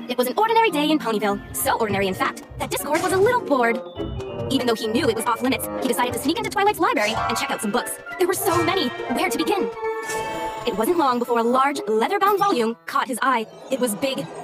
It was an ordinary day in Ponyville. So ordinary, in fact, that Discord was a little bored. Even though he knew it was off limits, he decided to sneak into Twilight's library and check out some books. There were so many. Where to begin? It wasn't long before a large, leather-bound volume caught his eye. It was big